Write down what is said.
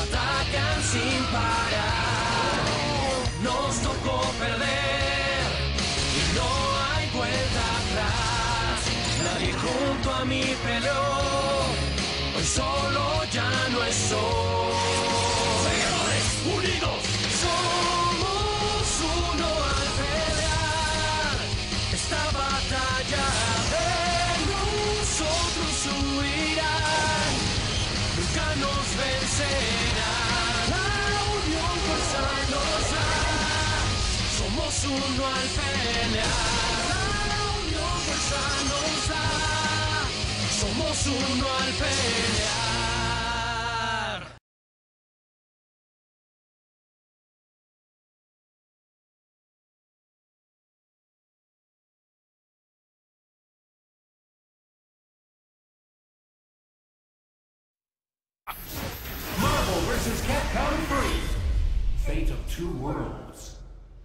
atacan sin parar. Nos tocó perder y no hay vuelta atrás. Nadie junto a mí peleó, hoy solo ya no estoy. Vengadores unidos, somos uno al pelear. Esta batalla de nosotros huirán, nunca nos vencerán. La unión fuerza nos da, somos uno al pelear. La unión fuerza nos da, somos uno al pelear. Marvel vs. Capcom 3. Fate of Two Worlds.